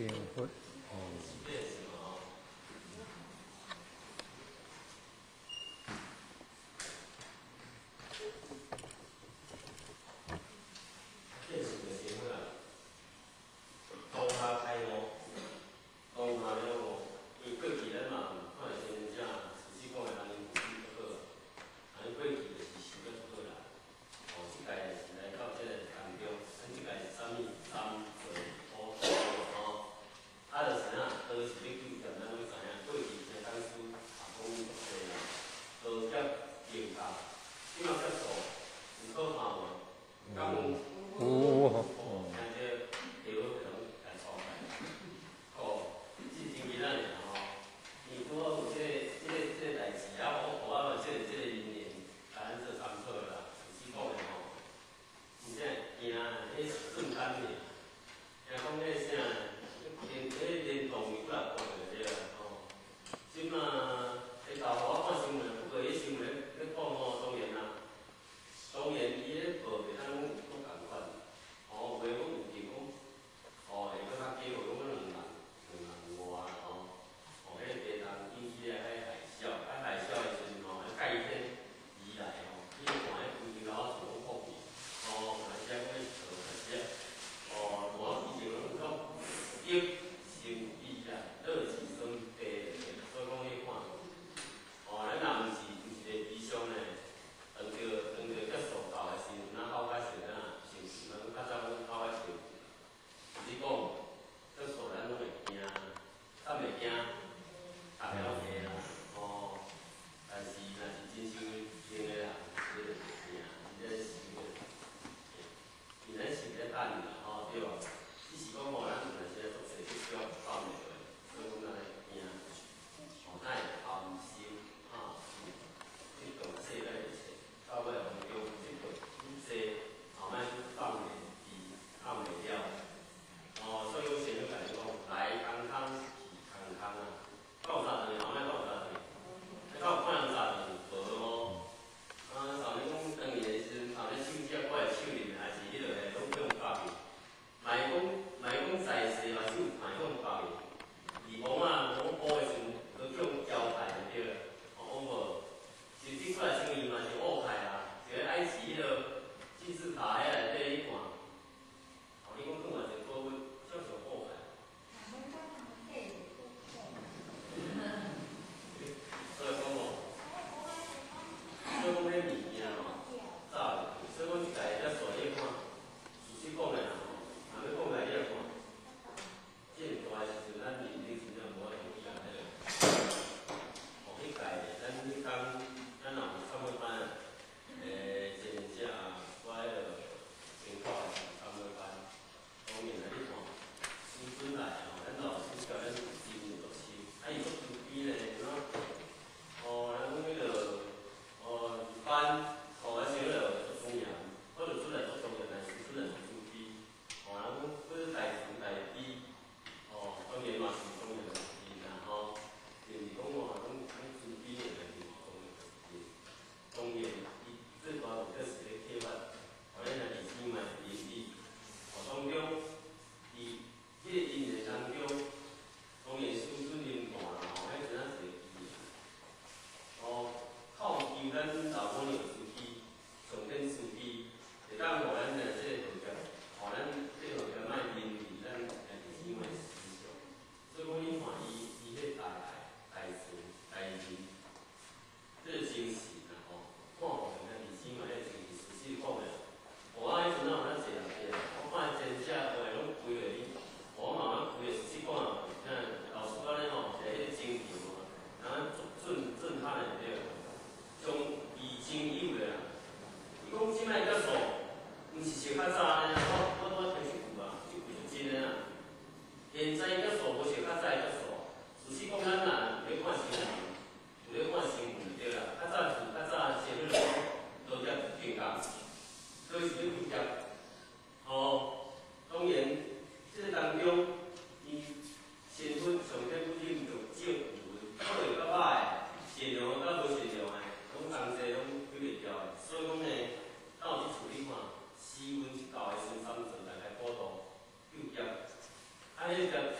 点会。 啊，就是啥，都是要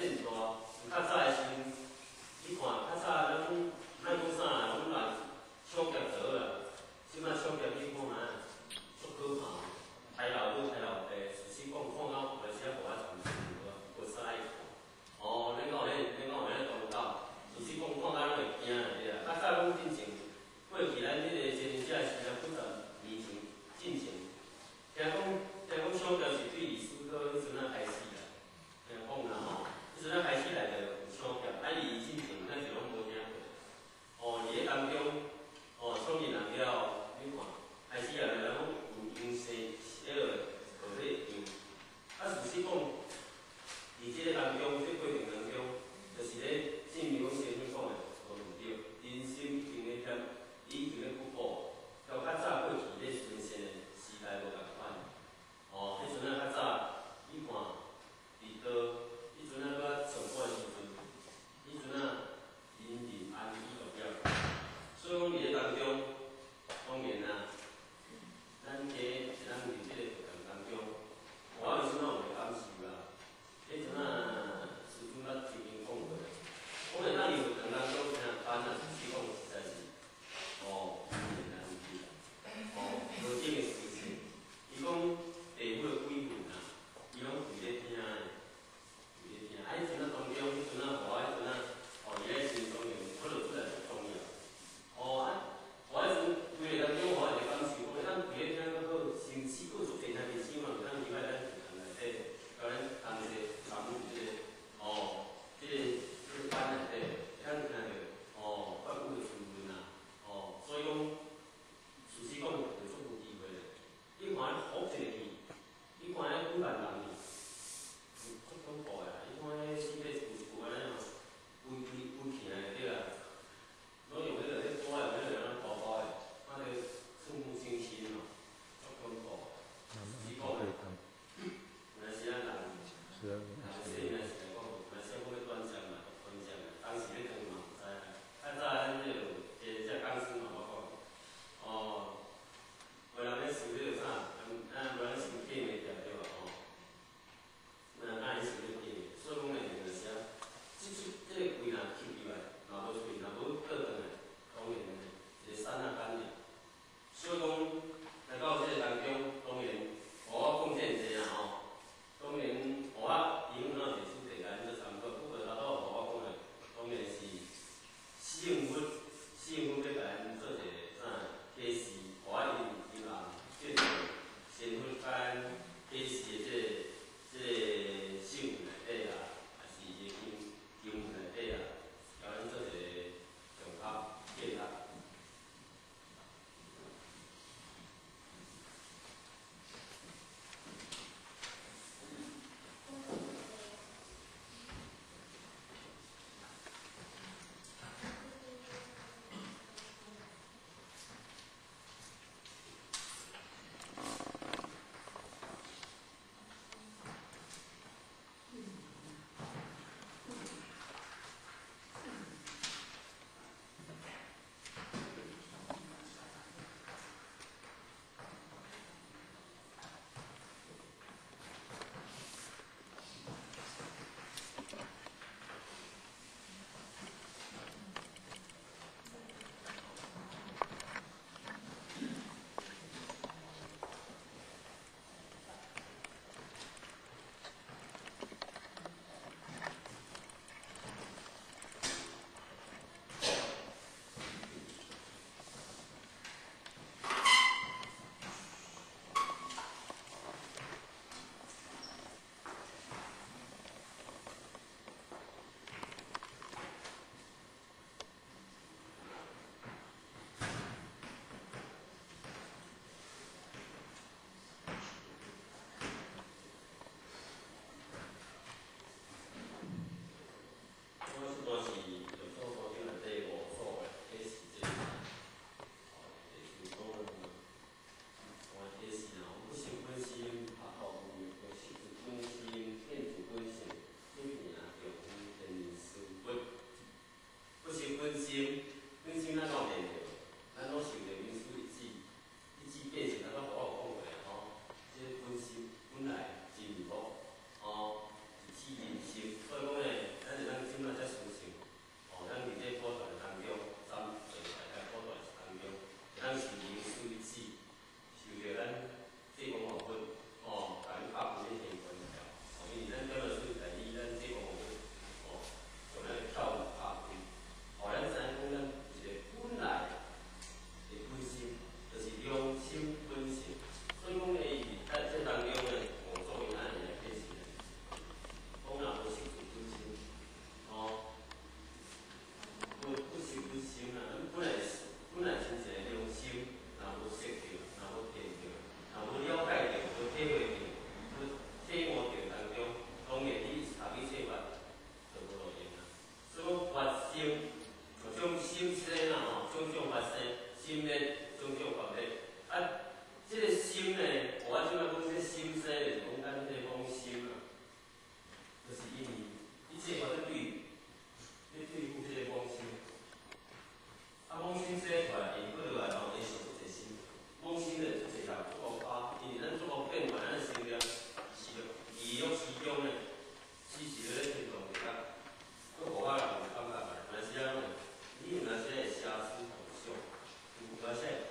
变大。较早的时阵，你看较早咱咱讲啥，阮嘛抢劫倒啦，即摆抢劫你看啊，足可怕。抬老母抬老爸，实际讲看到有时啊无法从事，无啥爱看。哦，恁讲迄东岛，实际讲看到咱会惊啦，对啦。较早讲进前，过去咱迄个前者是啊几十年前进前，听讲抢劫是对李斯科迄阵啊开始啦，听讲啦吼，迄阵啊开始来着有抢劫，啊伊进前咱就拢无听过。哦，伫咧当中，哦抢入人了，你看，开始啊来讲有形势心咧种种法咧，啊，即、个心咧，我即摆讲即个心生，就是讲咱迄个妄心啊，就是因为一切法咧对付即个妄心，啊，妄心生出来，因过落来，然后会受一心，妄心咧就是人做恶法，因为咱做恶变坏，咱的心念是意欲其中咧，时时咧听动个，佫互我人感觉，若是安尼，你若是会写诗同想，有而且。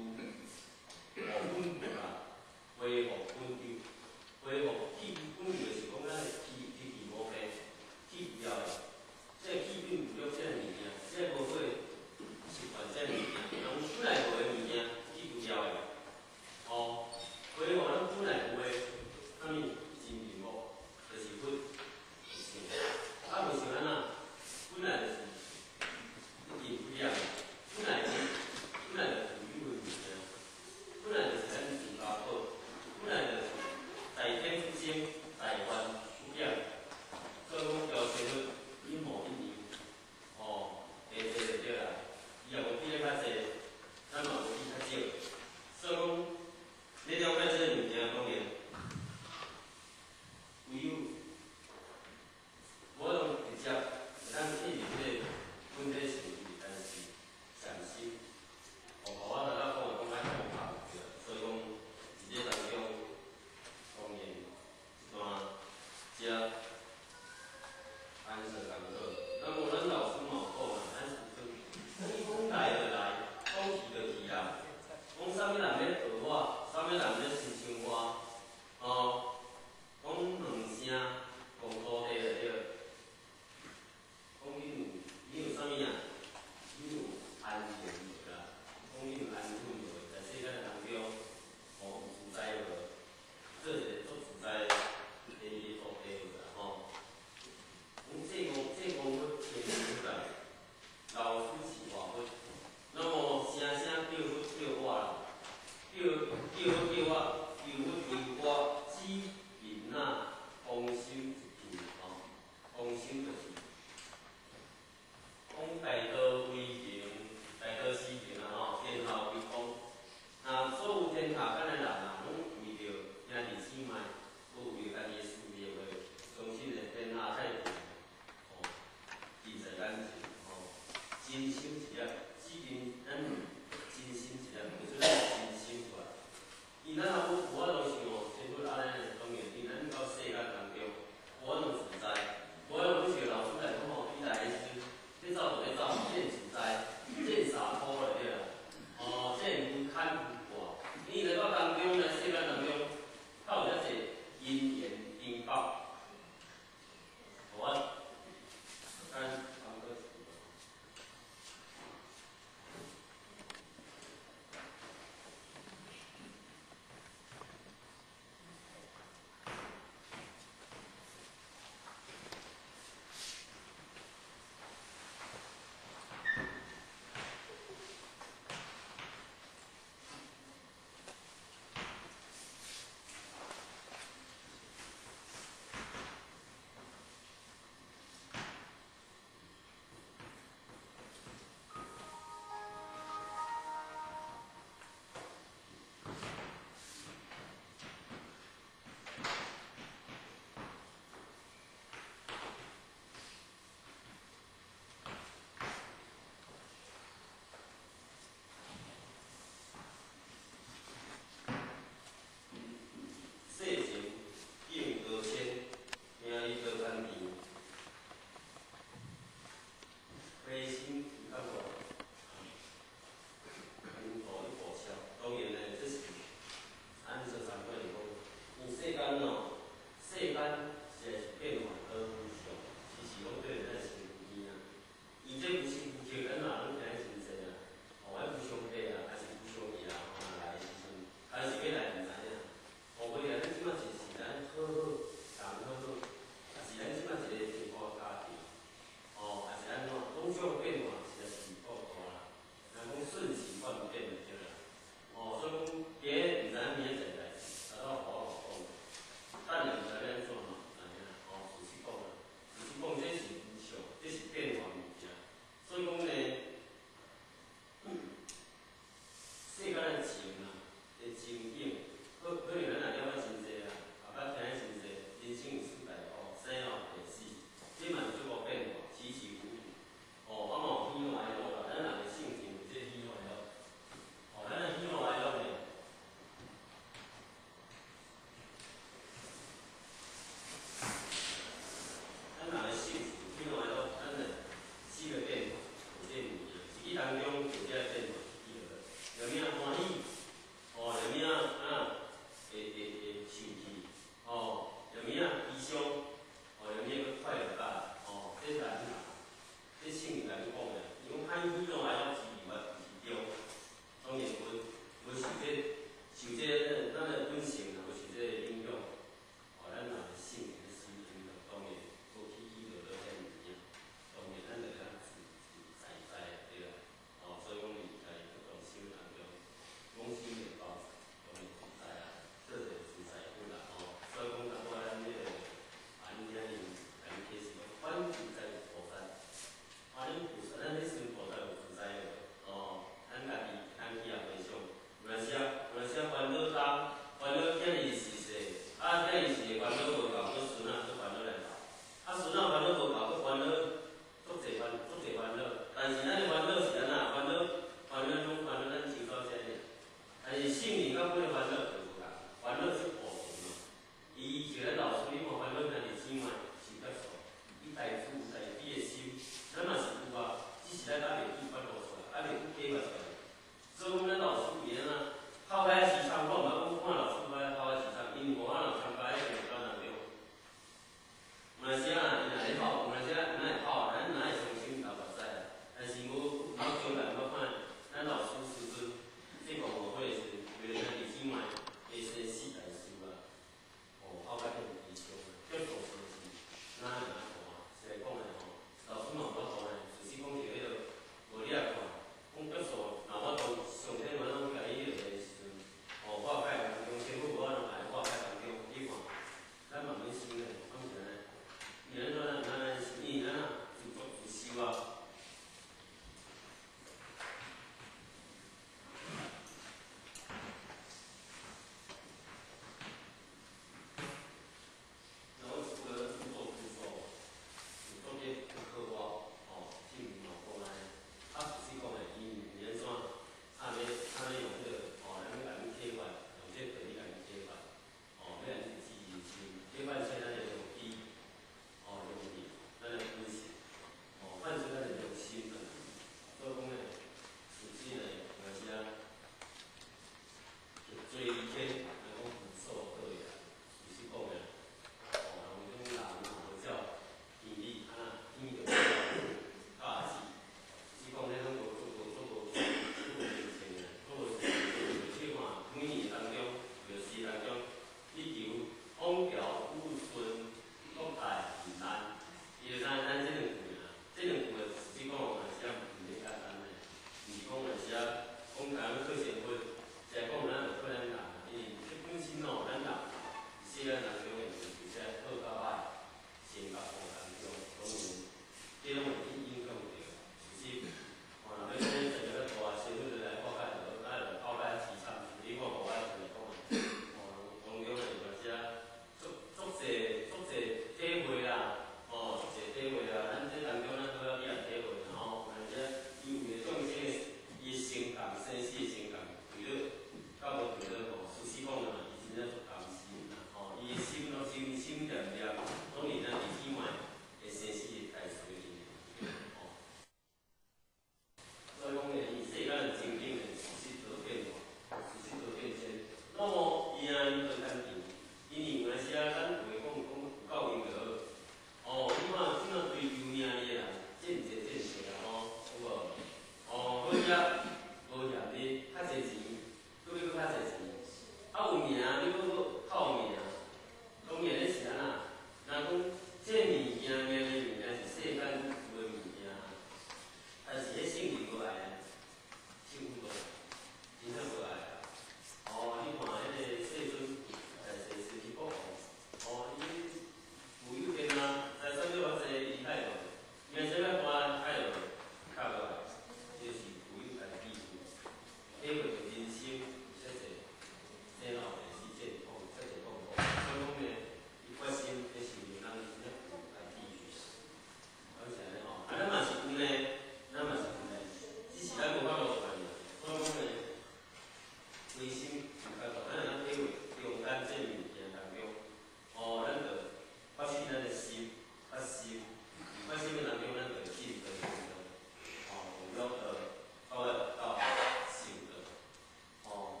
保险你较侪钱，搁要搁较侪钱，啊有名你搁较有名，当然迄是安那，若讲这物件名的物件是世间有的物件，但是迄性质无爱啊，幸福无，真正无爱啊。哦，你看迄个世尊，是去国王，哦，伊有有钱啊，财产了偌济，伊爱落，伊安怎要花爱落，较无爱，就是有有家己智慧，体会着人生说者生老病死这痛，这痛苦，所以讲呢，伊决心要是让人真正有家己智慧，而且呢吼，啊咱嘛是有呢，咱嘛是有呢，只是咱无法度做尔，所以讲呢，内心有法度，咱若体会中间这物件当中，哦，咱着发现咱的心，发心，发心的当中，咱着进得用得，哦，有了到行得，哦，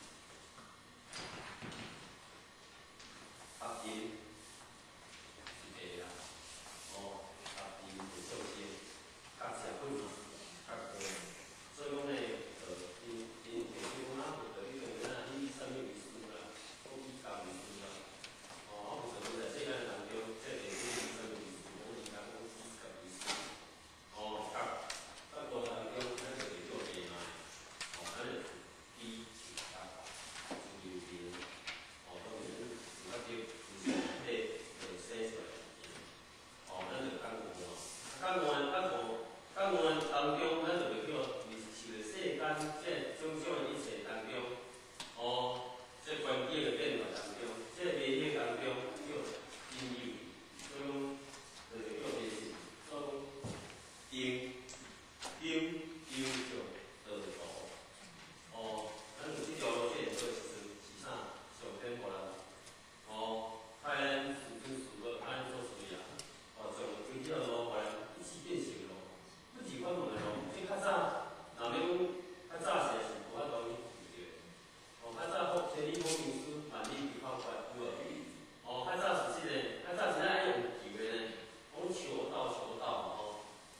发心是第啦，哦，发心是首先，较社会嘛，较高，所以讲呢，因提出讲啊，着你讲啊，你什么意思啦？我以教意思啦。哦，我不晓得世间当中，这个是什么意思？我是讲以教意思。哦，较高当中，咱就会做下嘛。哦，咱就是以较有名，哦，当然是较对，就是迄生出来。哦，咱就感悟咯。感悟当中，咱就会叫受世间这种种一切当中，哦，这环境的变化当中，这媒体当中叫因有，所以讲就是叫迷信，所以讲因叫得道。哦，咱有这条路线做是啥？上天互人，哦，派咱子孙属恶，派咱做事业，哦，从规条路互人一起变成路，不是我问的路，即较早，若要讲较早时是无法度去遇着。哦，较早千里跑名师，万里必跑怪，有无？哦，较早是较早是爱用球的呢，讲求道嘛吼。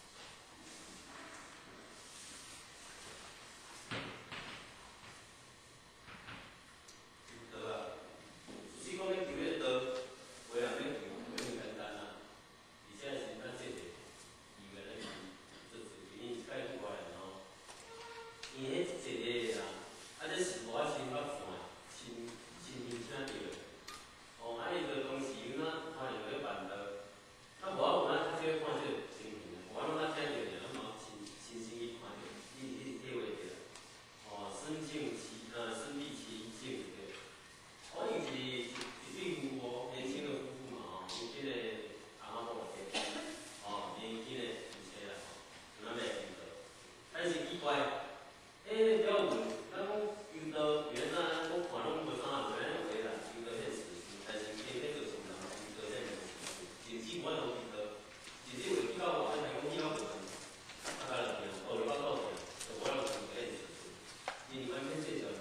道啊，就是讲咧求迄道，话人免求，袂咁简单啊。而且是咱这个语言咧，就是因为解古怪人吼，因迄一个啦，啊，这是无法亲捌看，亲耳听着的。哦，啊，伊着当时咱看人咧办道，啊，无我有咱较少看这个情形，无我拢咱听着尔，咱嘛亲身去看着，体会着。哦，身必其境对。哦，伊是一对夫妇，年轻的夫妇嘛，吼，年轻的阿嬷某结，哦，年轻的夫妻啦，吼，咱袂遇到。但是奇怪，了问，咱讲遇到原来咱讲看拢无啥有安尼话啦，遇到迄事情，但是偏偏就是有人遇到这样的事情，甚至我拢遇到，甚至话去到外面讲去到外面，啊，甲人听，道理我告听，就我人遇到这样的事情，因为咱偏这条。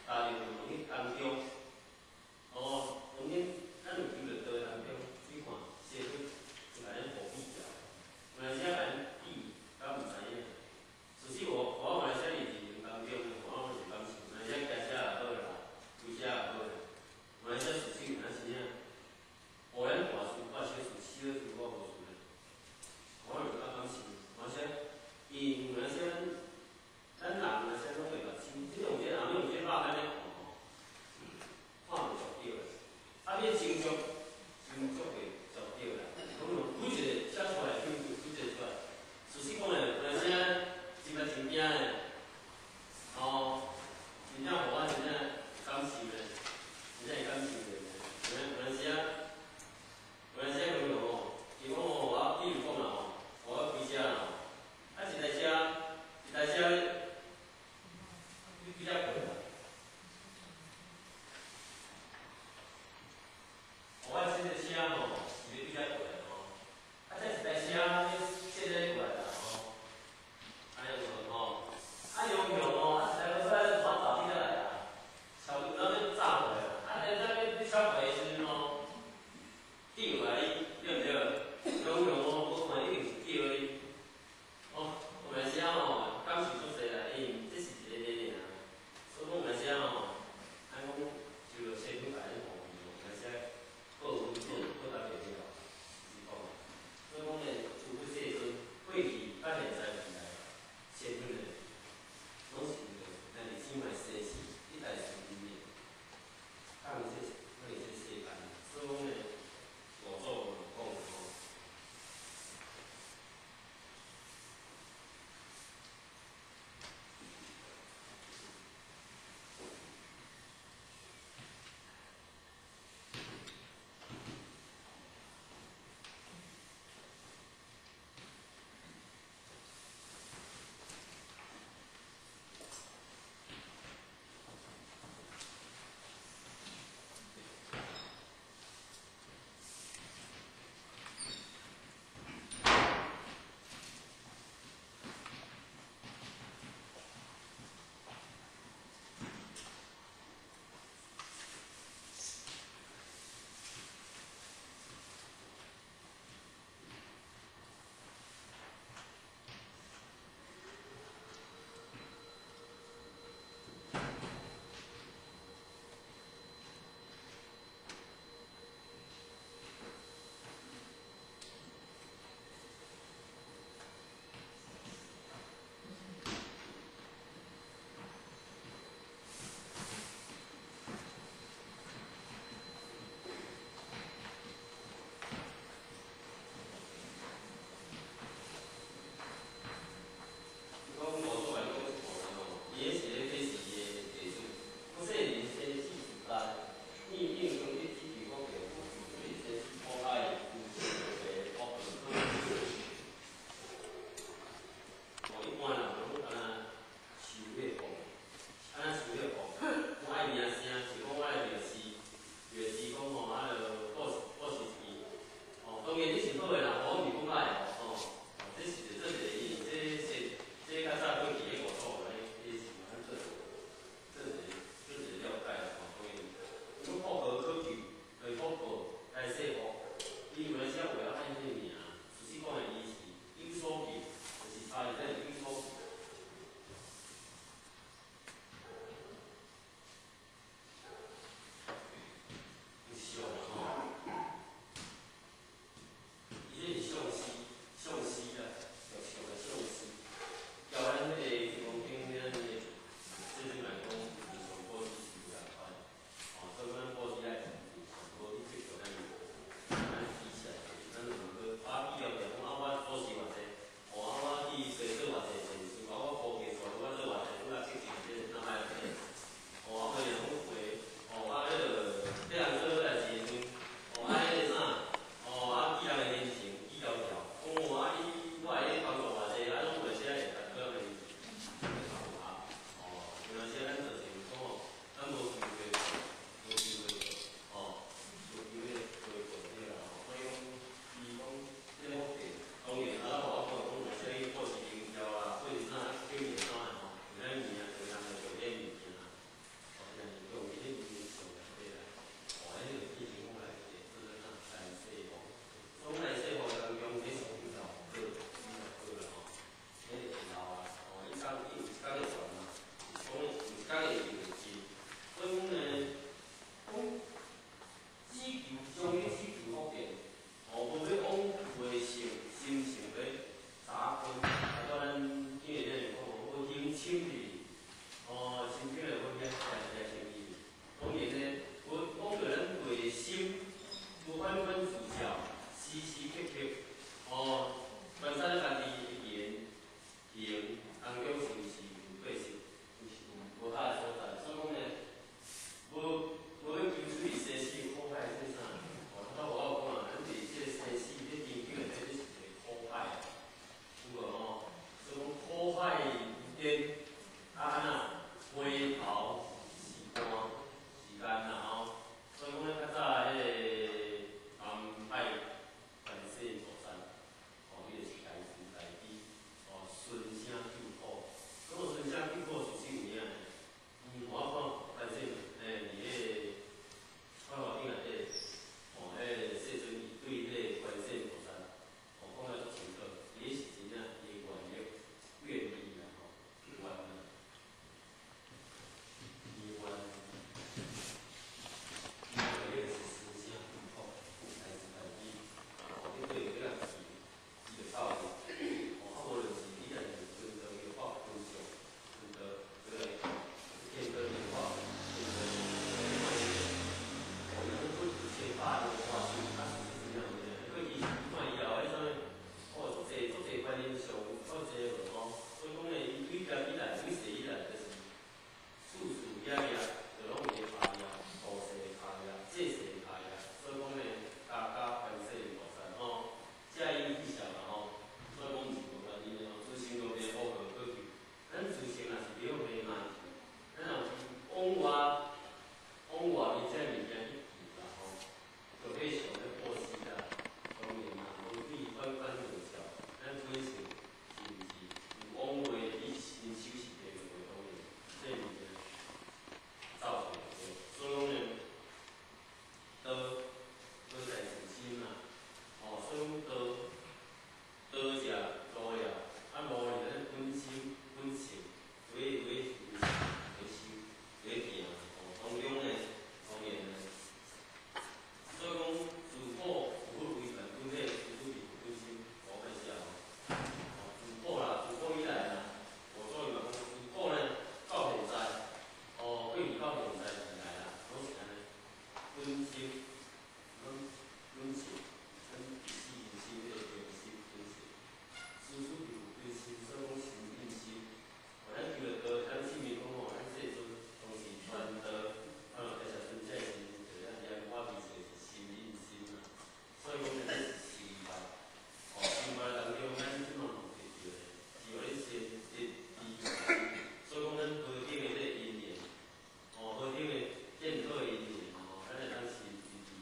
家庭去当中，哦，当然咱有求着在当中去看社会，甲咱互比较，有阵时啊甲咱比，甲毋知影。只是我马来西亚人当中，我是感情，马来西亚家也好啦，规家也好啦，马来西亚事情有影是影，互咱大事大小事，小事我无事嘞，我就较感情，而且伊马来西亚咱人马来西亚拢袂目睭，即种这人用这肉眼来看吼， 到用在时代啦，拢是安尼，温馨，温馨，咱是用心的用心，温馨，处处有温馨，所以讲心印心。咱求着道，咱信命讲吼，咱这阵拢是传道，其实真正是就咱遐我味做是心印心啦。所以讲咱是希望，希望当中咱即马有得着的，是互你先所以讲咱和平的这姻缘，和平的建好姻缘，咱会当是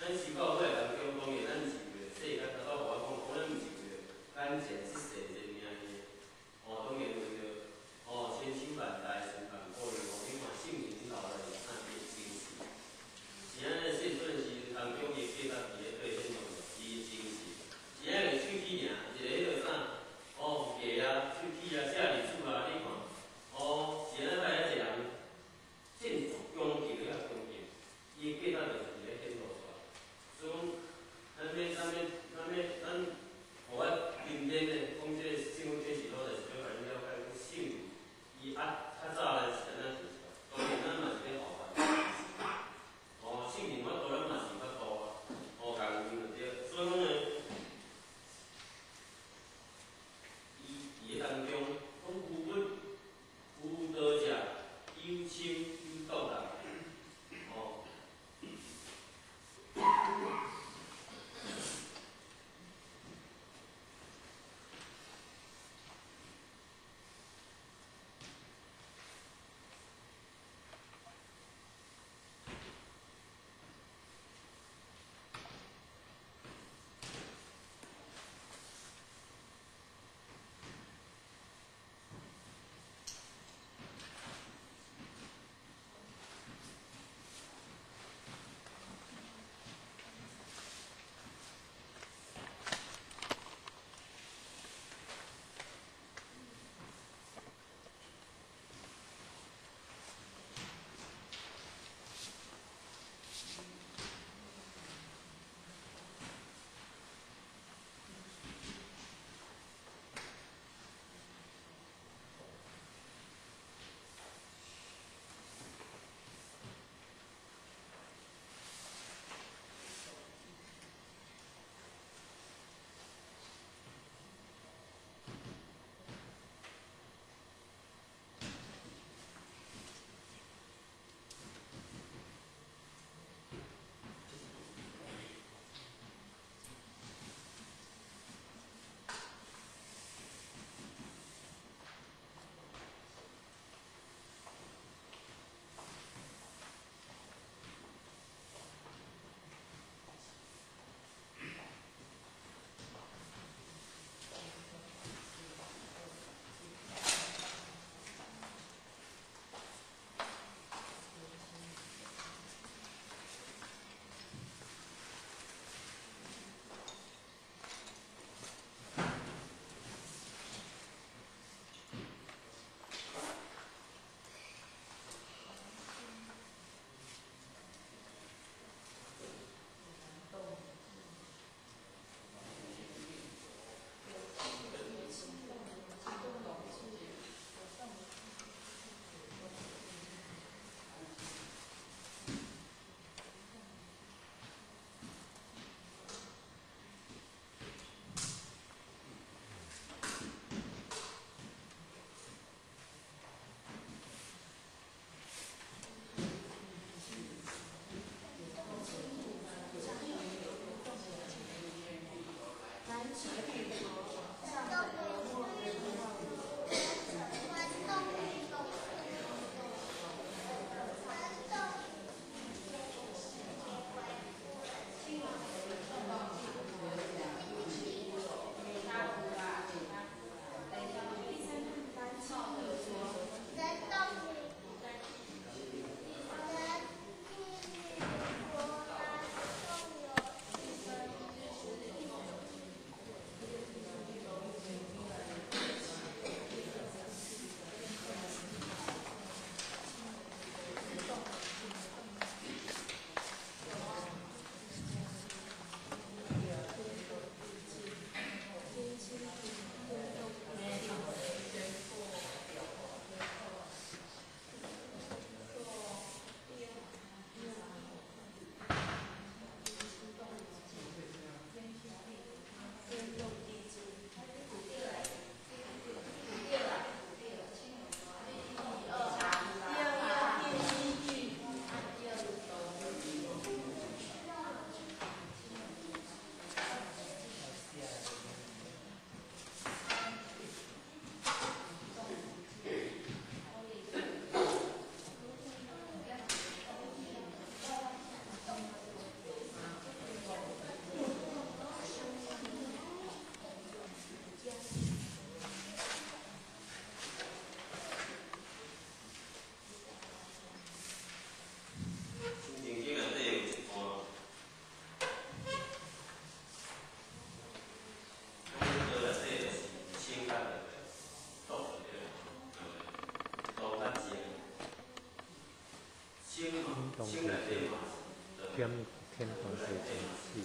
咱是到尾人中当然咱是为了世间头到我讲，咱毋是为了眼前一世这尔尔。哦，当然为了千辛万代、千辛苦练，你看性命去留落来，看伊的精神。是安尼，细汉时当中伊记得伊咧对现场伊精神。是安尼手机尔，一个迄个啥，鸡啊，手机啊，写历史啊，你看，是安尼摆一个人，建筑恭敬了恭敬，伊记得就是伫咧现场出来。所以讲，咱，互我今天咧讲这个。 天同学节气。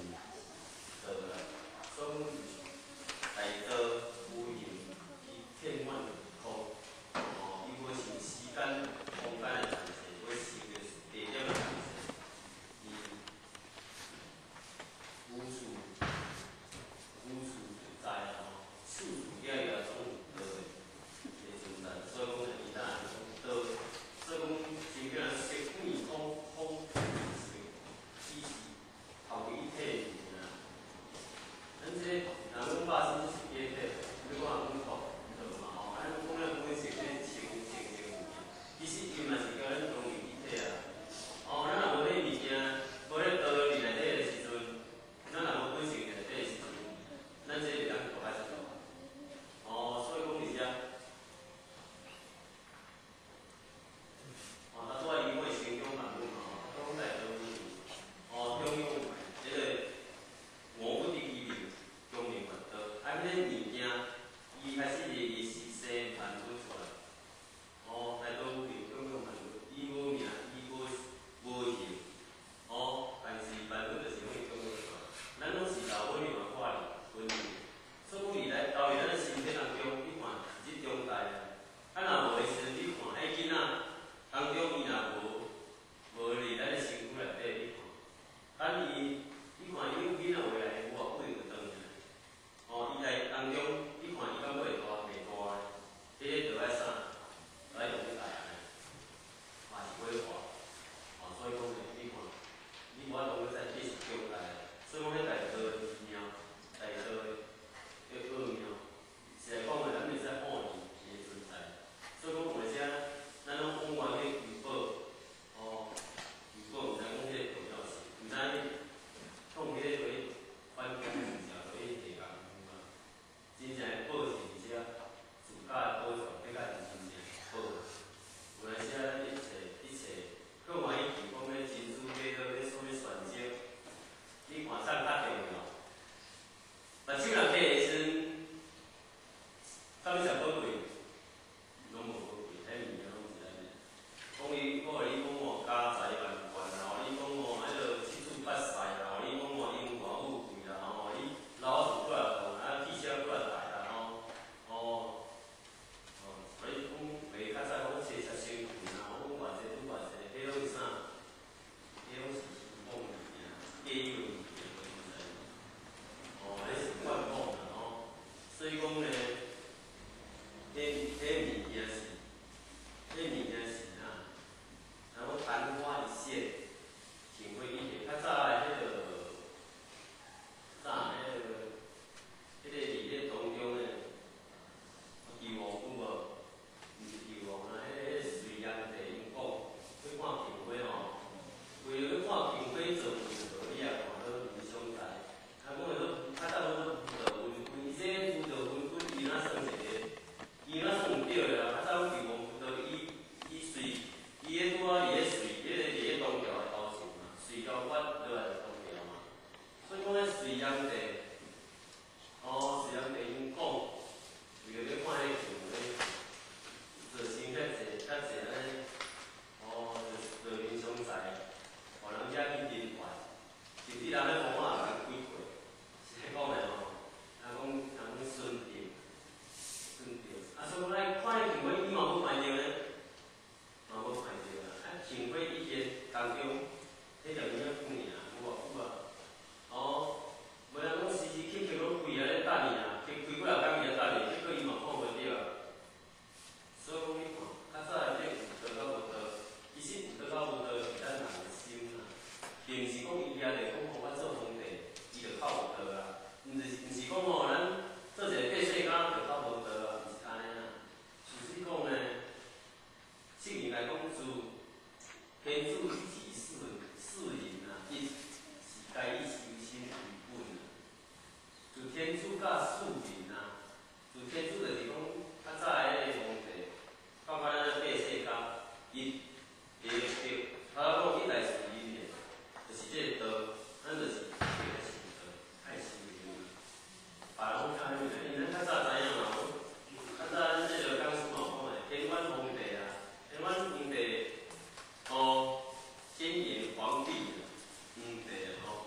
先言皇帝，对吼。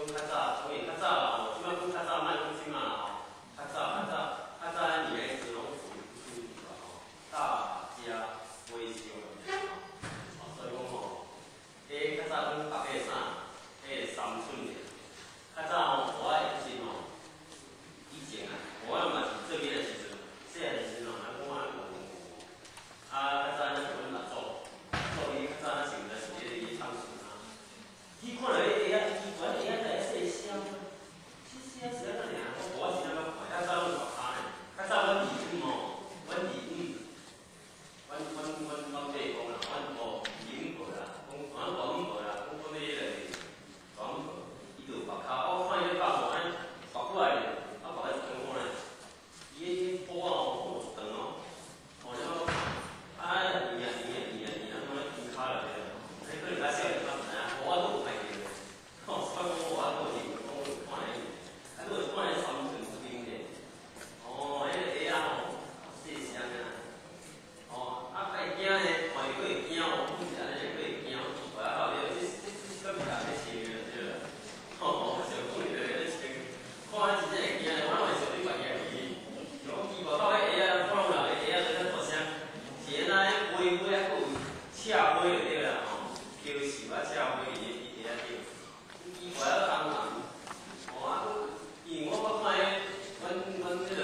较早，当然较早啦吼，即摆讲较早，莫讲即马啦吼，较早咱女孩子拢属于啦吼，大家闺秀吼，所以讲吼，较早讲白个衫，3寸的，较早吼，我的时阵吼，以前啊，我嘛是做囡仔时阵，细汉时阵吼，咱讲啊，较早咱是阮目祖，伊较早咱是毋知是咧唱歌啊，去看到迄个啊，奇怪，迄个在细声，细声是安怎尔？我是安怎看？较早阮大骹呢，较早阮二婶吼，阮二婶，阮爸讲啦，阮婆姨婆啦，讲阮大姨婆啦，讲迄个大姨婆，伊就白骹，我看伊咧拍无安，白过来咧，啊白来一张看咧，伊迄布啊吼，长哦，吼了后，啊圆啊，拢咧筋骹内底啦，迄可能较少年较毋知影，我都有看见，吼，所以讲我都是讲看咧，啊，都是看咧3寸之间的，哦，迄个鞋啊吼，细声啊，哦，啊爱惊咧，看伊佫会惊哦，不是安尼，佫会惊，奇怪啊，到底这个物件咧穿的对啦，吼，想讲伊咧穿，看啊真正会惊咧，我哪会想你白惊伊，像讲奇怪，到迄鞋啊，看有人个鞋啊在遐大声，是安那尾啊，佫有赤尾就对啦吼，翘袖啊赤尾伊鞋仔顶，奇怪啊，红红，哦啊，因为我看迄阮迄个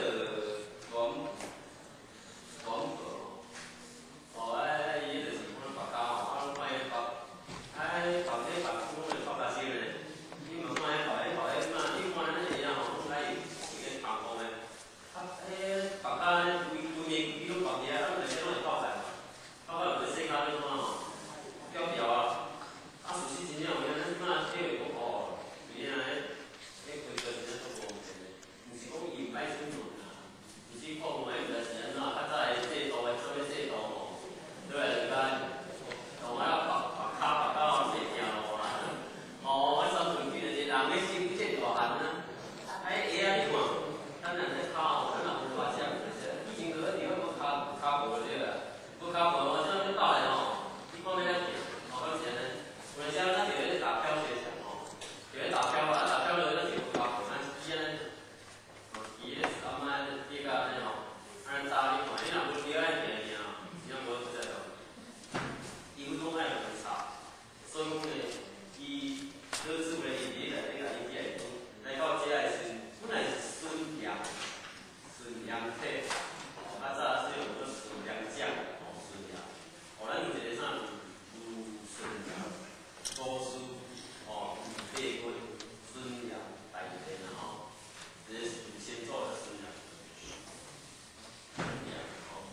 大母婆吼。哦，伊就是看白胶吼，啊，拢看迄白，白迄白讲个白白色咧，你莫看迄白嘛，你看咱鞋啊吼，拢爱是个红红的，啊，迄白胶规面拢白个啊，咱内底拢会透白嘛，透白有个细胶你看吼，条条啊，啊，事实真正有影，咱即摆体会讲哦，是安尼，迄规个真正足无钱的，毋是讲伊毋爱出门啦，毋是讲话毋知是安怎，较早的制度的做制度吼。对啊，人家同我白骹白到细条路啦，哦，我3寸几就是人要身体大汉啊，啊，迄鞋啊你看，咱人咧骹吼，咱若无大只，以前个一定要无骹无就对啦，无骹无我像你倒来吼，你看要咱行，哦，敢是安尼，有阵时咱就咧打漂鞋场吼，就咧打漂啊，打漂落咱就无骹无，咱是安尼，伊咧阿妈跌甲安尼吼，安尼搭你看，你若无跌安尼行尔，真正无出在道。伊有拢爱观察，所以讲呢，伊得知咧，伊来甲伊讲，来到遮个时，本来是孙杨体，哦，较早是用做孙杨酱，哦，孙杨，哦，咱有一个啥卢孙杨，古书，哦，八棍，孙杨大片啦吼，这是先做的孙杨，孙杨，哦。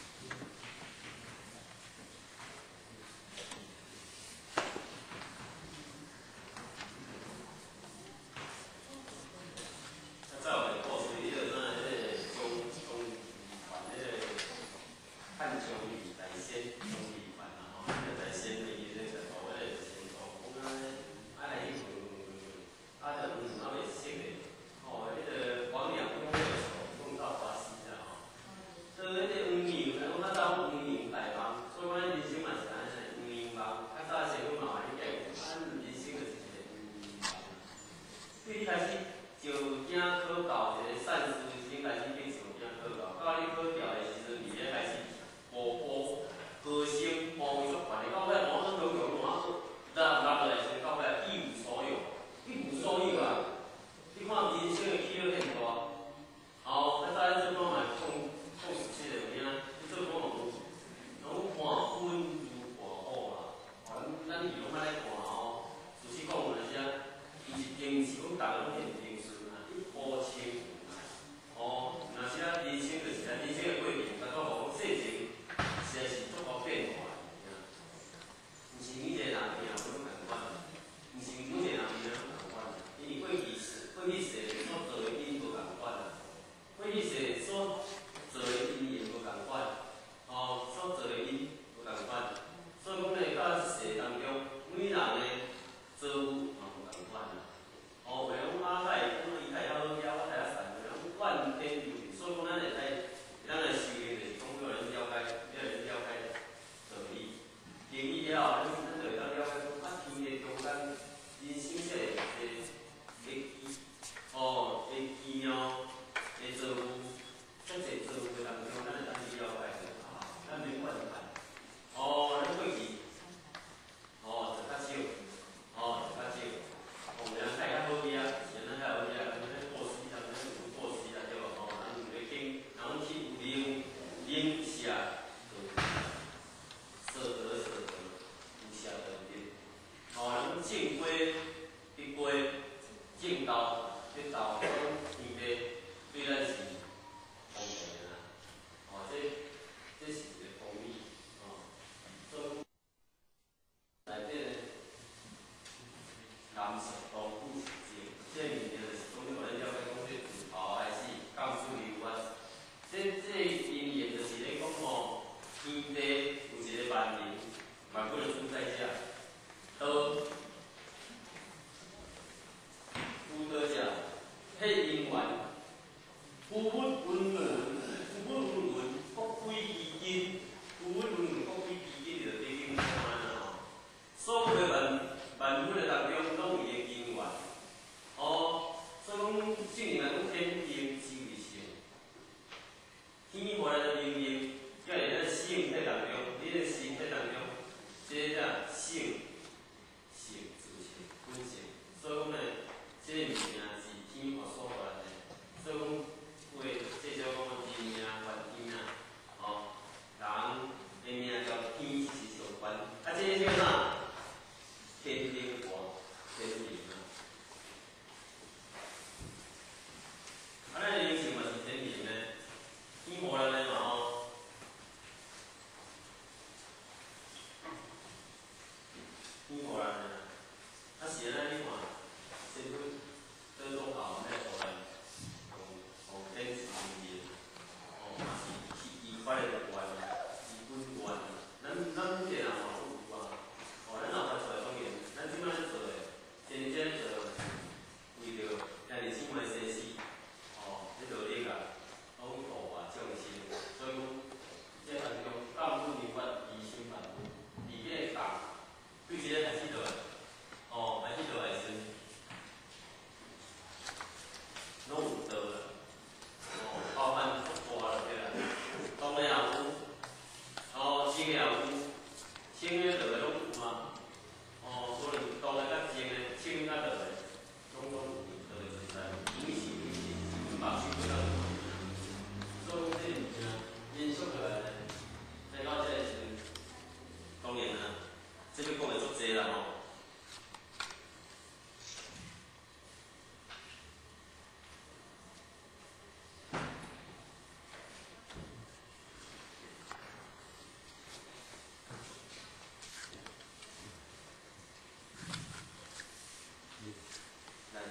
在我们过去迄个啥，迄个版迄个汉中里来先中里版啦吼，迄个在先的伊迄个图迄个先图，讲啊来迄啊就啊袂熟的，吼，迄个黄粱公迄个手弄到华西啦吼，所以迄个黄牛，咱讲较早黄牛大梦，所以我人生嘛是安尼，黄牛梦，较早时阮嘛有去过，啊人生就是一个黄牛梦。对你开始就惊考到一个善思，先开始变上惊考到，到你考调的时阵，伊咧开始步歌声步位足悬的，到尾我都有用啊，落来时到尾一无所有，一无所有啊！你看人生的起落变大，哦，较早咱做工嘛讲实际的有影，你做工嘛拢看分如看好啦，哦，咱伊拢爱来看哦，就是讲有阵时啊，伊是电视，阮逐个拢见电视嘛，一波千哦，若是啊，人生就是人生的过程，甲到无细情，实在是足够变化的，毋是每一个人命拢共款，毋是每一个人命拢共款，因为过去世所做的因无共款啊，过去世所做的因也无共款，哦，所做的因无共款，所以讲呢，到世当中，每人呢做嘛无共款啊，哦，袂讲啊。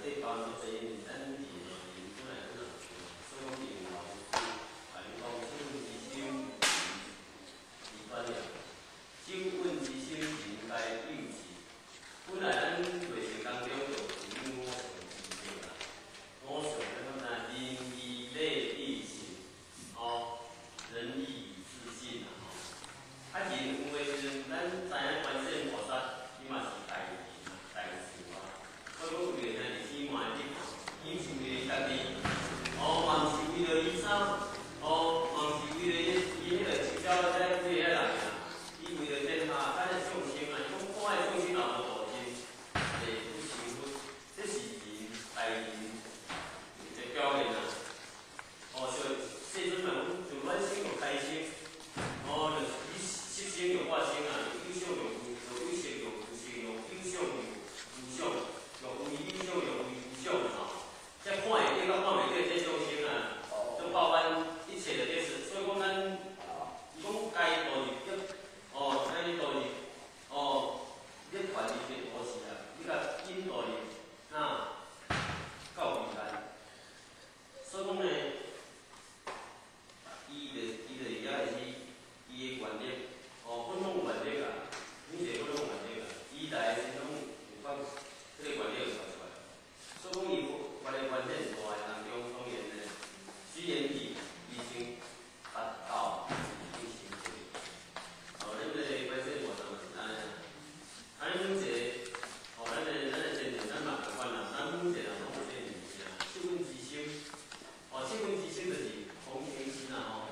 这包就这一咱地呢，本来可能所讲地老师，啊，你讲手之心，是专业，手稳之心，人该有志。本来咱卫生当中就有五常之性啦，五常咱讲人义礼义信，哦，仁义智信啦，吼。啊，人有诶时阵，咱知影观世音菩萨，伊嘛是大人啊，大事啊。所以讲为了咱日子嘛会去看，伊是为了家己，哦，嘛毋是为了伊啥，哦，嘛毋是为了伊迄个一朝在为了人啊，伊为了天下咱诶众生啊，伊讲看诶众生若无道心，会不幸福，这是人大人一个表现啊。哦，所以世尊嘛讲，就阮心就开心，哦，就以色心有化心啊，有有相有有色有无色，有有相有无相，有为有相有为无相吼。即看会见甲看袂见这众生啊，都包含一切的这事。所以讲咱，伊讲该度日要，哦，该度日，哦，要传伊个故事啊，你甲引导伊，那到彼岸。所以讲呢，伊就会晓去伊个原理，哦，本拢原理啊，每一个本拢原理啊，伊来先拢有法，这个原理就传出来。所以讲伊发的原理大个当中，当然呢，虽然伊先达到已经成就，哦，咱个观世音菩萨嘛是安尼啊，啊，咱每一个，哦，咱个真人咱嘛共款啦，咱每一个人拢有这个物件，七分之心，哦，七分之心就是同情心啦，吼。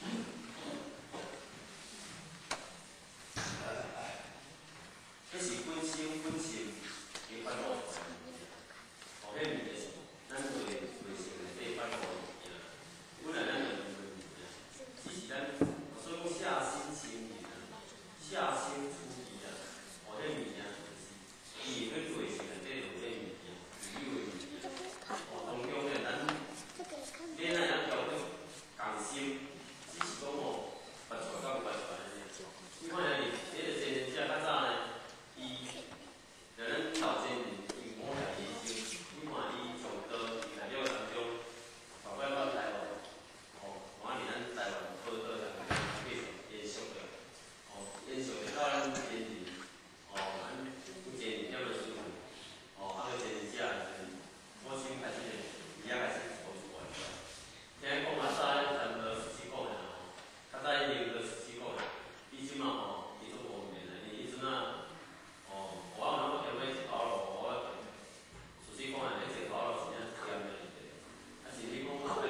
这是本心本性的发露出来物件，哦，迄物件是咱为性的这发露的物件，本来咱就有的物件，只是咱，所以讲下心行人啊，下心出离啊，哦，迄物件就是伊会去做成的这种这物件，有的物件，哦，当中呢，咱你哪样调整共心，只是讲哦，拔出来甲不拔出来安尼。你看下日，迄个真人者较早呢。伊就咱老先人，伊摸下伊心，你看伊从道来了当中，包括到台湾，哦，看伫咱台湾报道当中继续延续着，哦，延续到咱先人，哦，咱有先人了的时阵，哦，啊个先人者的时阵，我先开始呢，伊也开始做出来。听讲较早咱差不多14个人吼，较早伊用到14个人，伊即马吼，伊做无免啦，因为迄阵啊。哦，我有那么点位一头路，我熟悉讲的，迄一头路是怎点的？啊，是你讲嘛，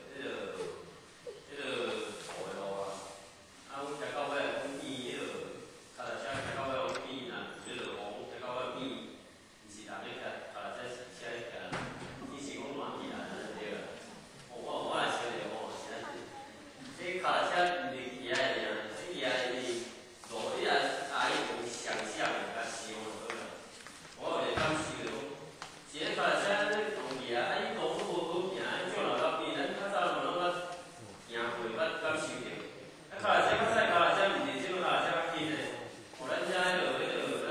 土的路啊，啊，阮行到尾阮边迄个脚踏车行到尾阮边呐，迄个风行到尾边，毋是人咧骑，脚踏车是车咧骑，伊是讲暖气啦，安尼对啦。我来想着讲，是安尼，这脚踏车毋是骑的尔，是骑的是路，你若爱用想象的。我有感受着讲，一个脚踏车咧同伊啊，伊路都无好行，种老到边，咱较早拢捌行过，捌感受着。啊，脚踏车较早脚踏车毋是即种脚踏车较紧诶，互咱遮咱迄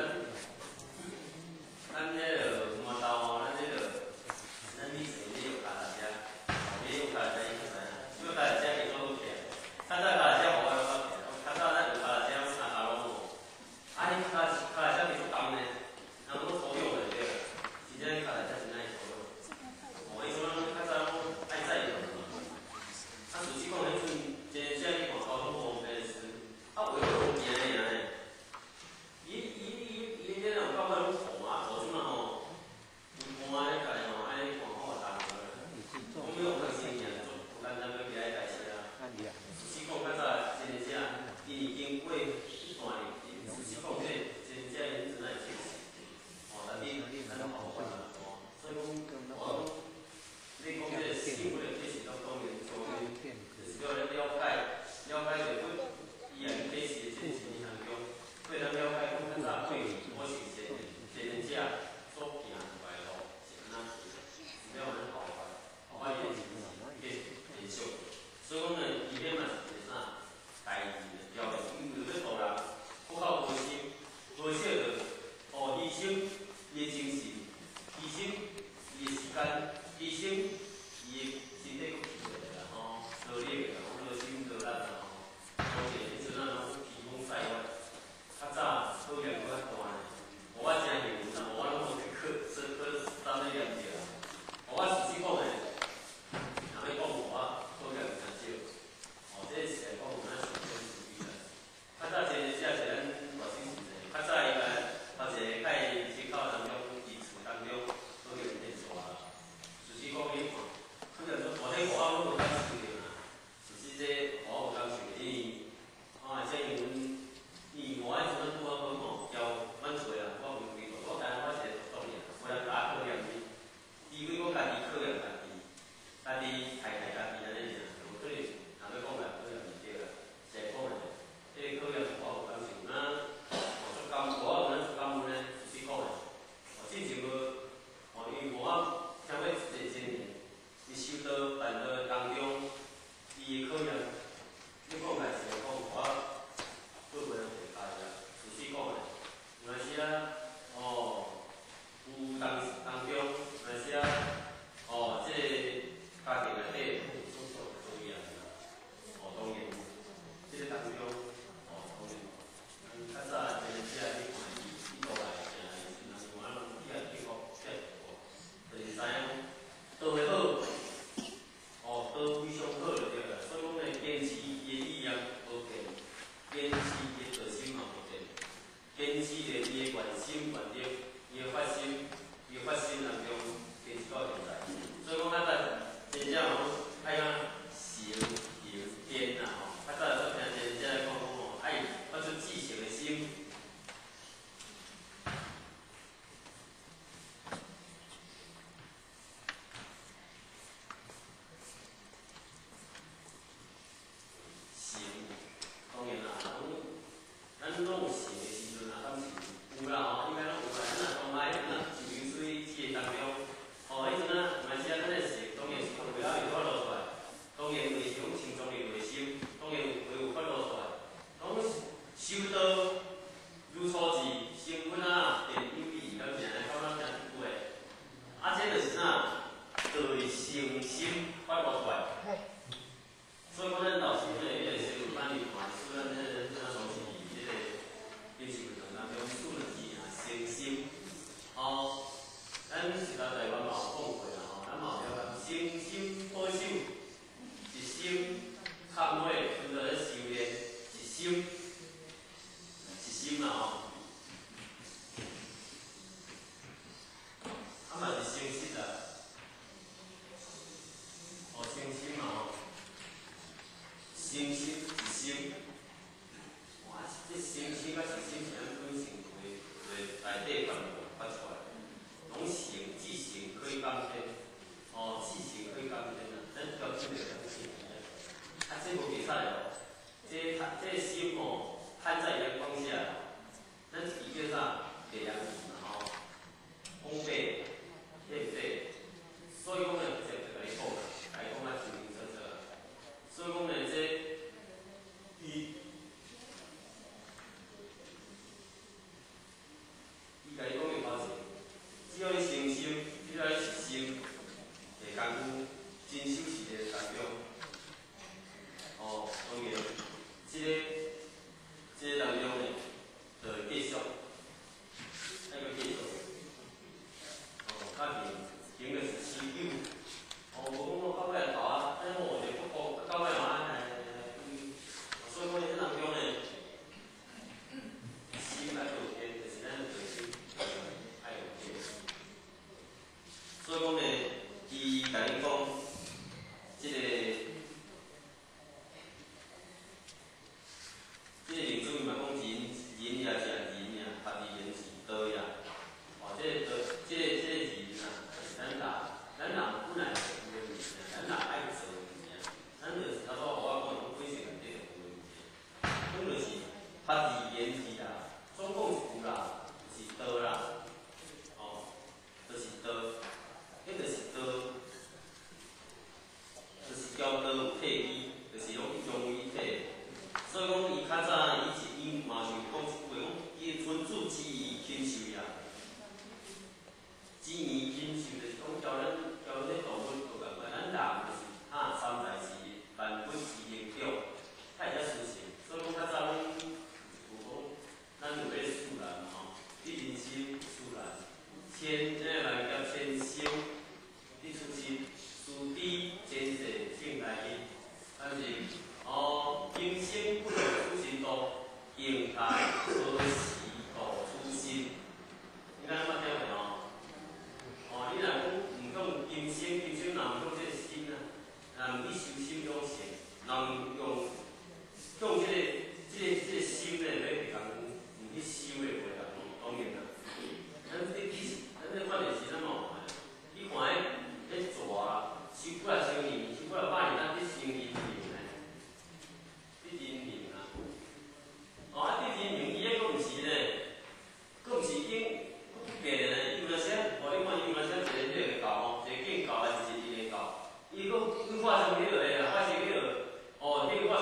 个摩托吼，咱以前咧用脚踏车，咧用脚踏车伊就知影，即个脚踏车伊做好骑，较早脚踏车互我拢捌骑，较早咱用脚踏车阮阿爸拢无，啊，伊脚踏车是足重呢。然后都抽用的对，真正脚踏车真爱抽用。哦，伊说咱较早拢爱载人嘛。啊，实际讲迄阵，真正你看交通方便时，啊，为了行的尔呢。伊迄种到尾拢涂嘛，涂即嘛吼，有盘咧家吼，安尼看好重个。讲要用较新颖，做简单要骑来台车啊。实际讲较早真正，伊已经过一段日，实际讲这真正因真爱切。哦，咱咱好好啦，哦， 快无出来。所以讲，咱老师咧，迄个师傅班里看，虽然咧，咱总是以迄个练习课当中数字啊、诚心，哦，咱是甲台湾嘛有讲过啦，吼，咱嘛有了诚心保守，一心看火，拄着咧修炼，一心啦吼。啊嘛是诚实啦，哦，诚心嘛吼，诚心一心，哇，这诚心甲一心是安怎成内底发出来，拢诚至诚可以感天，哦，至诚可以感天啊，咱标准袂当信啊，这无袂使哦，这心吼摊在阳光下，咱是叫啥？太阳底嘛吼，烘焙。对不对？所以讲呢，就甲你讲啦，甲你讲啊，清清楚楚啦。所以讲呢，伊甲你讲的话是，只要你诚心，只要你是心，的功夫，真守是个当中。哦，当然，这个当中呢，就会继续，还佫继续。哦，较行就是持久。哦，无讲我到尾头啊，咱我就不讲到尾嘛，所以讲这当中呢，心来有天，就是咱的心爱有天。所以讲呢，伊甲你讲，这个林主任嘛讲人也是人呀，合字言是道呀。哦，这人啊，咱人本来就有问题，咱人爱做问题，咱就是头拄我讲，拢本身内底就有问题，咱就是合字言字啦，总讲一句啦，是道啦，哦，就是道，迄就是道，就是交道有体义，就是拢去用伊体。所以讲，伊较早伊嘛是讲一句话，讲伊分主之义亲受呀。之义亲受就是讲交咱咧动物就共款，咱人就是三代是万物之灵长，较会晓思想。所以讲较早阮有讲，咱有咧自然吼，你人心自然，咱人叫千修，你出心，殊知前世性来因，但是哦，今生不能出心多，应该可时度初心。你看捌听袂吼？哦，你若讲毋讲今生若毋讲这个心啊，若毋去修心养性，若毋用这个心咧要去共毋去修的话啦，当然啦。咱这发现是咱嘛有看，你看迄蛇啊，修几啊千年，修几啊百年，咱得成人命咧，得人命啊。哦，啊，得人命伊迄个毋是咧，佫毋是经假咧，伊有当时啊，互你看，伊有当时啊，一个教吼，一个敬教还是一个教，伊佫化成迄落个啦，化成迄落，哦，迄个化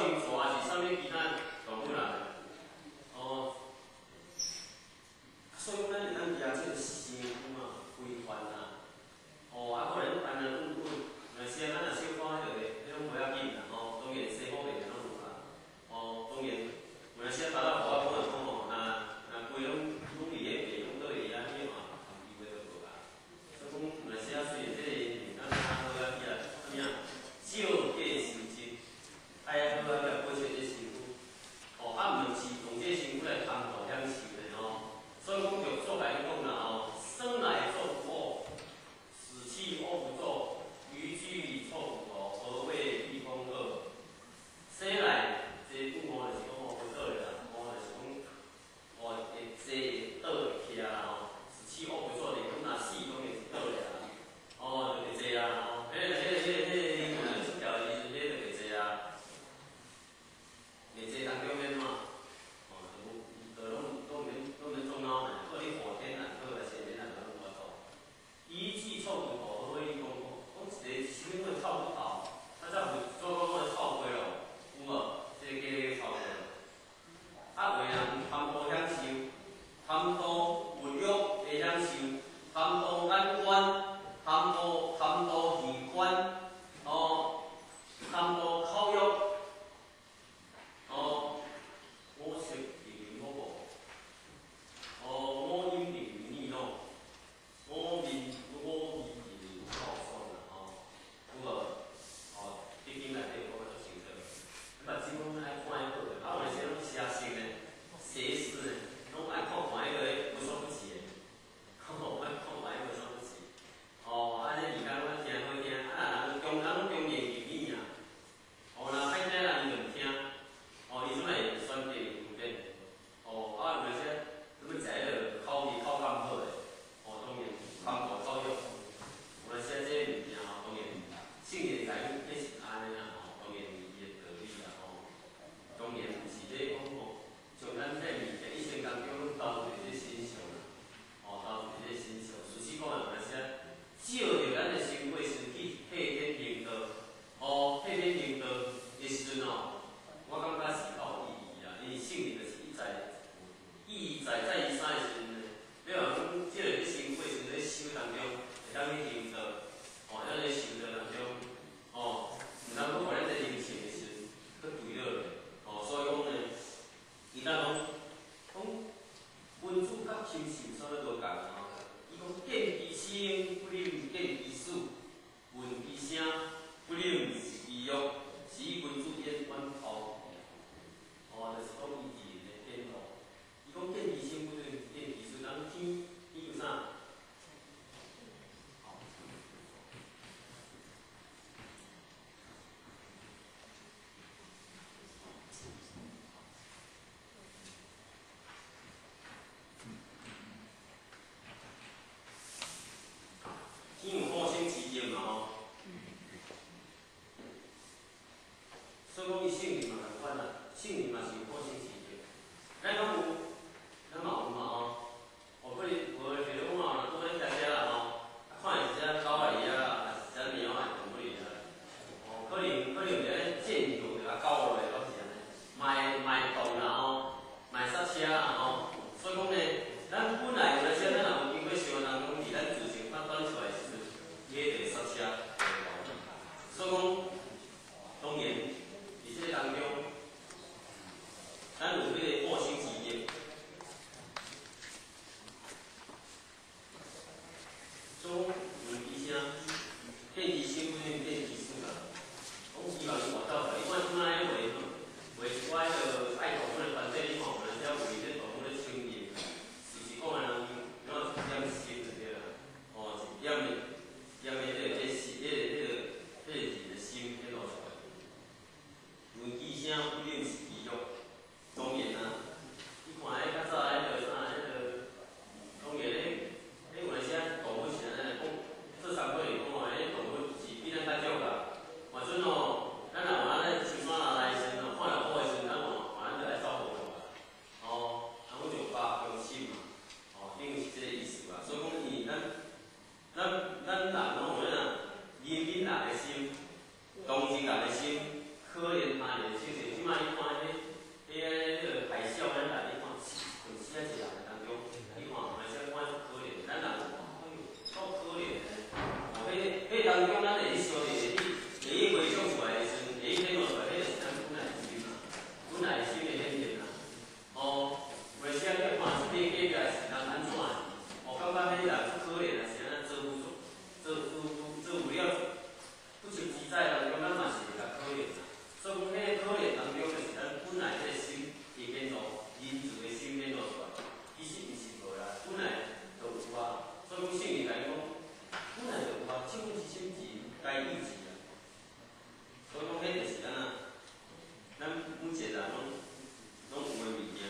咱人拢有影，认真人的心，同情人的心，可怜他人的心。即摆你看个海啸咱来，你看困死啊一个人当中，你看海啸看足可怜，咱人哎呦，够可怜的。哦，迄当中咱会去相信，会去回想出来的时阵，会去显露出来，迄就是咱本来的心嘛，本来的心的显现啦。哦，为啥你看这边隔壁是人安怎的？哦，感觉迄人足可怜啊，是安怎做有了不求自在当中，咱嘛是会较可怜啦。所以讲，迄个可怜当中，就是咱本来迄个心会变做人自的心变做出来，其实毋是无啦，本来就有啊。所以讲，圣经甲伊讲，本来就有啊，这份是心情该意志啊。所以讲，迄就是咱每一个人拢有诶物件。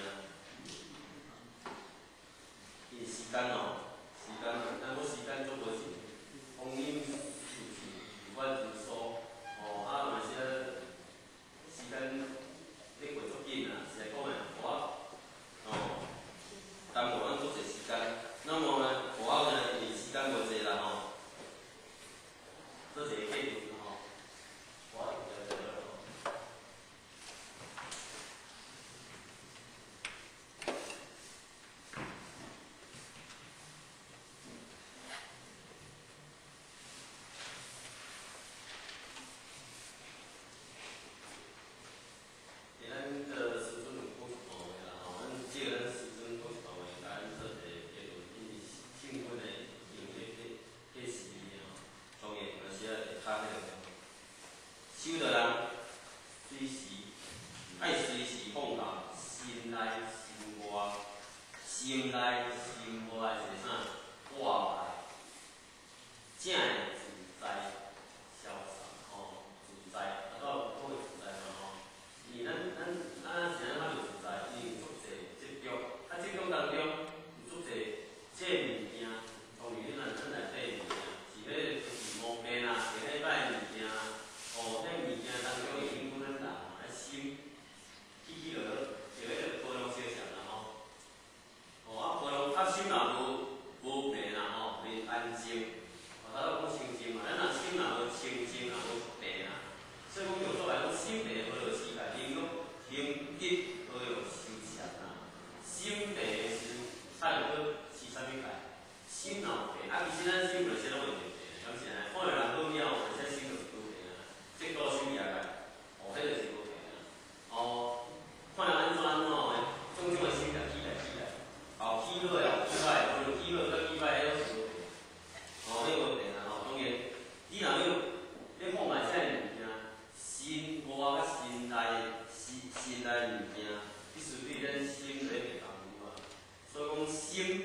伊时间哦，咱时间足无钱，光阴如阮如梭，哦，有时时间咧过足紧啊，是来讲诶，哦，耽误咱足侪时间。那么呢，外口呢，因为时间无济啦吼，做一个计算吼，我就守着人随时爱随时放假，心内心外，心内心外是啥？活来，正的自在潇洒吼，自在，啊，到好个自在嘛吼。因为咱是安怎袂自在？因为足侪执着，啊，执着当中有足侪这物件，当然咱内底物件是要就是毛病啊，是迄歹物件。哦，迄物件当中会影响咱人啊心，起落落，就迄个波浪小想啦吼。哦，啊波浪心若无平啦吼，袂安静。哦，咱讲清静嘛，咱若心若无清静，若无平啊，所以讲有作来讲心平好就世界，行吉好就修禅啊。心平的时，咱就去是啥物解？心若平，啊，其实咱心本身拢会平，相信啊，看着人好了，本身心就是平啊。这个心也个，哦，迄个是无平啊。哦，看人安怎的，种种的心就起来，后起好后起歹，无论起好甲起歹，迄拢是无平。哦，迄无平啊，吼，当然，你若要放下这物件，心外甲心内物件，必须对咱心做一个功夫啊。所以讲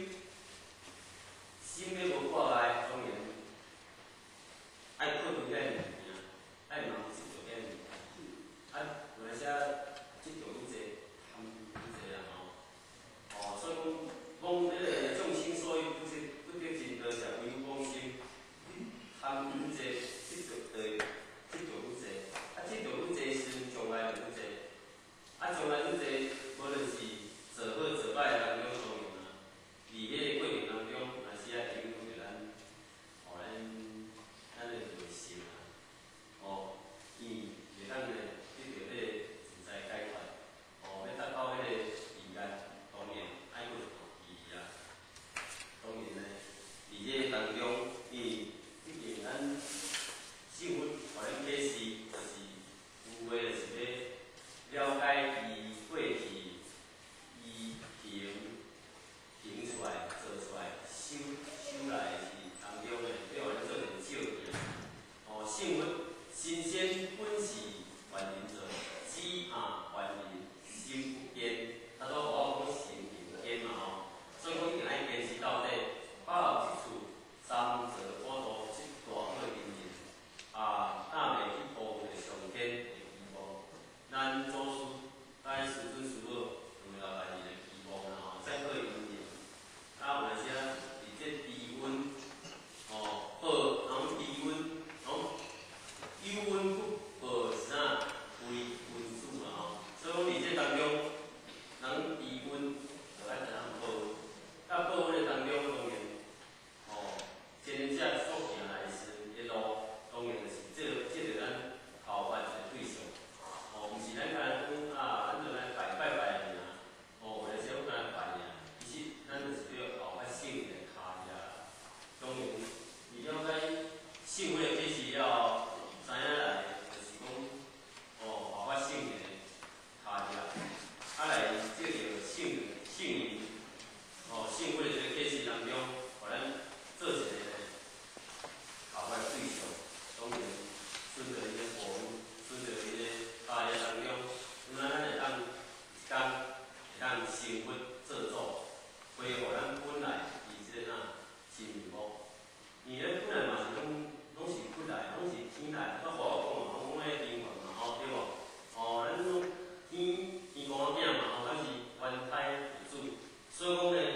心要无挂碍，当然爱靠对遐物件。爱嘛有执着遐物件，啊，有当时执着愈济，贪愈济啦吼。哦，所以讲迄个众生所以不得真多是唯有讲心，贪愈济，执着愈济，啊，执着愈济时，障碍就愈济，啊，障碍愈济，无论是做好做歹当中，当然啊，伫迄个过程当中，若是影响着咱，互咱的内心啊。哦，伊袂当呢得到迄个自在解脱，哦，要达到迄个彼岸，当然爱过伊啊。当然呢，伫这当中，毕竟咱所以讲呢，